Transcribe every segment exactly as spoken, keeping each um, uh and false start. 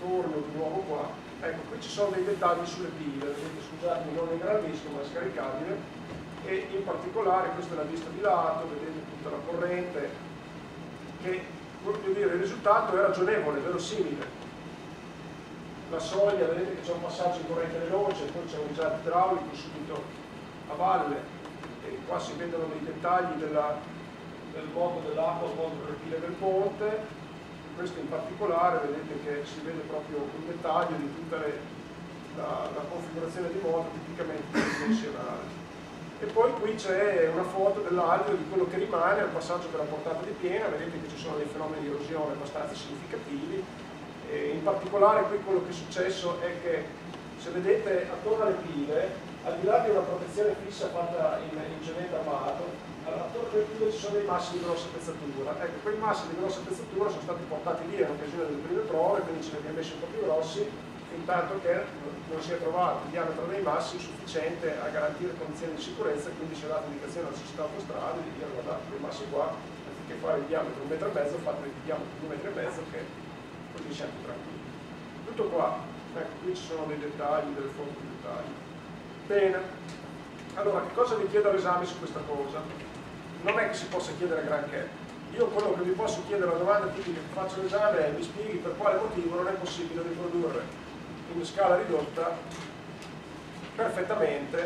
torno di nuovo qua. Ecco, qui ci sono dei dettagli sulle pile, vedete, scusatemi, non è grandissimo, ma è scaricabile, e in particolare questa è la vista di lato, vedete tutta la corrente, che, voglio dire, il risultato è ragionevole, verosimile. La soglia, vedete che c'è un passaggio in corrente veloce, poi c'è un risalto idraulico subito a valle, e qua si vedono dei dettagli della, del modo dell'acqua, il modo delle pile del ponte. Questo in particolare, vedete che si vede proprio un dettaglio di tutta le, la, la configurazione di moto tipicamente dimensionale. E poi qui c'è una foto dell'alveo di quello che rimane al passaggio per la portata di piena, vedete che ci sono dei fenomeni di erosione abbastanza significativi. E in particolare qui quello che è successo è che, se vedete attorno alle pile, al di là di una protezione fissa fatta in, in cemento armato, attorno alle pile ci sono dei massi di grossa pezzatura. Ecco, quei massi di grossa pezzatura sono stati portati via in occasione delle prime prove, quindi ce li abbiamo messi un po' più grossi, fin tanto che non si è trovato il diametro dei massi sufficiente a garantire condizioni di sicurezza, quindi si è data indicazione alla società autostrade di dire: guardate, quei massi qua, anziché fare il diametro un metro e mezzo, fate il diametro di due metri e mezzo, che così siamo più tranquilli. Tutto qua. Ecco, qui ci sono dei dettagli, delle foto di dettagli. Bene, allora che cosa vi chiedo all'esame su questa cosa? Non è che si possa chiedere granché. Io quello che vi posso chiedere, la domanda tipica che faccio all'esame è: mi spieghi per quale motivo non è possibile riprodurre in scala ridotta perfettamente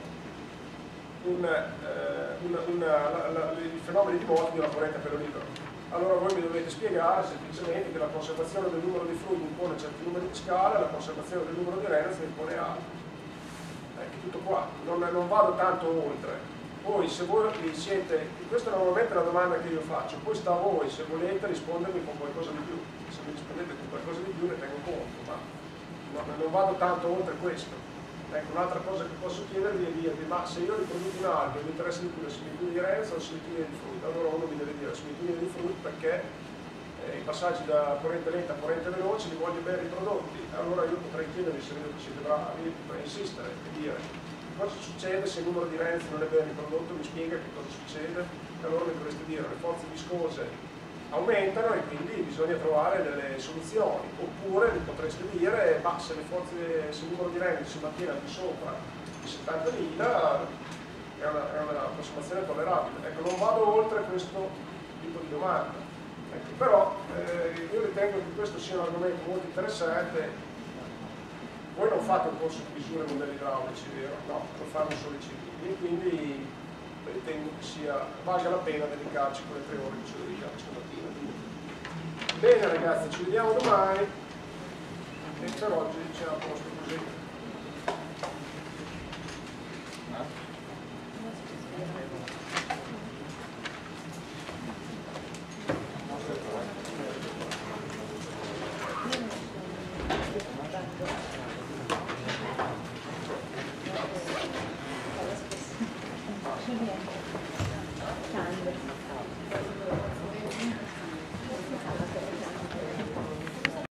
un, eh, una, una, la, la, i fenomeni di moto di una corrente a pelo libero. Allora voi mi dovete spiegare semplicemente che la conservazione del numero di fluidi impone certi numeri di scala e la conservazione del numero di Reynolds ne impone altri. Ecco, tutto qua, non, non vado tanto oltre. Poi se voi siete, questa è normalmente la domanda che io faccio, poi sta a voi se volete rispondermi con qualcosa di più. Se mi rispondete con qualcosa di più ne tengo conto, ma non, non vado tanto oltre questo. Ecco, un'altra cosa che posso chiedervi è dirvi: ma se io riproduco un alveo, mi interessa di più la similitudine di Reynolds o la similitudine di Freud? Allora uno mi deve dire la similitudine di Freud, perché eh, i passaggi da corrente lenta a corrente veloce li voglio ben riprodotti. Allora io potrei chiedervi, se vedo che siete bravi, potrei insistere e dire: cosa succede se il numero di Reynolds non è ben riprodotto? Mi spiega che cosa succede? E allora mi dovreste dire: le forze viscose aumentano e quindi bisogna trovare delle soluzioni. Oppure mi potreste dire: ma se, le forze, se il numero di Reynolds si mantiene al di sopra di settantamila è una, è una approssimazione tollerabile. Ecco, non vado oltre questo tipo di domanda. Ecco, però eh, io ritengo che questo sia un argomento molto interessante. Voi non fate un corso di misure e modelli idraulici, vero? No, lo fanno solo i civili, e quindi ritengo che sia, valga la pena dedicarci quelle tre ore che ci dedichiamo stamattina. Bene ragazzi, ci vediamo domani e per oggi c'è a posto così.